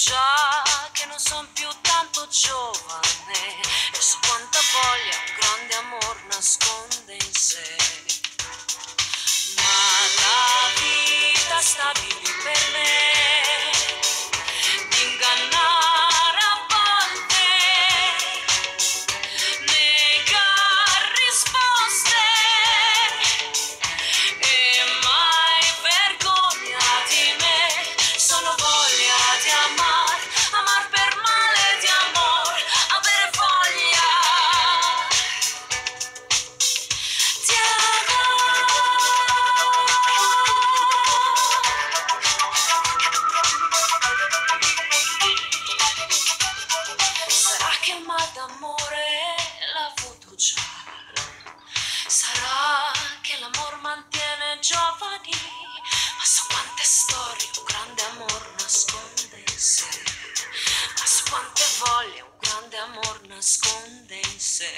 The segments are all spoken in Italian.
già che non son più tanto giovane e so quanta voglia un grande amor nasconde in sé. Ma la vita sta lì per me di ingannare a volte, negar risposte e mai vergogna di me, solo voglia di amar, amar per male di amor, avere voglia di amare. Sarà che il Maldamore l'ha avuto già, sarà che l'amor mantiene giovani, ma so quante storie un grande amor nasconde in sé, ma so quante voglie un grande amor nasconde in sé.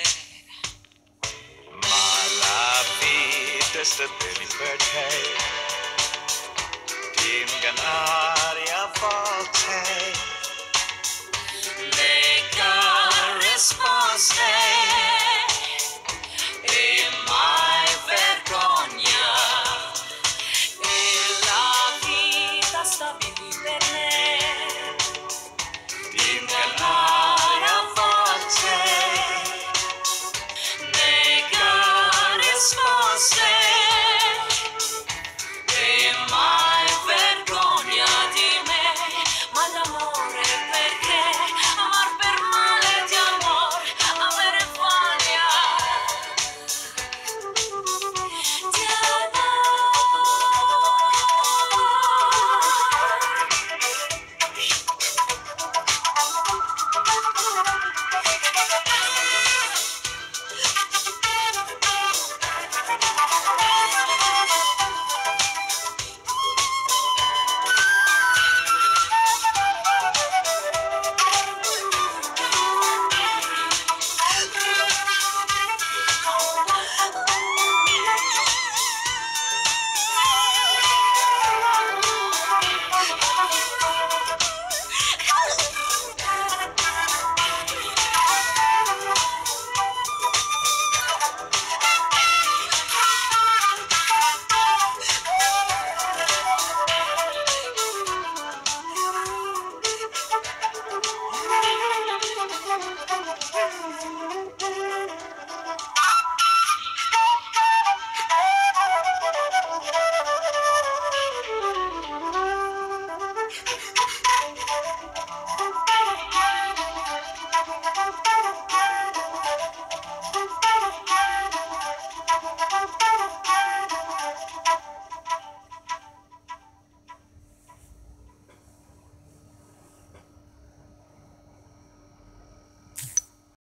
Ma la vita sta bene per te, ti ingannare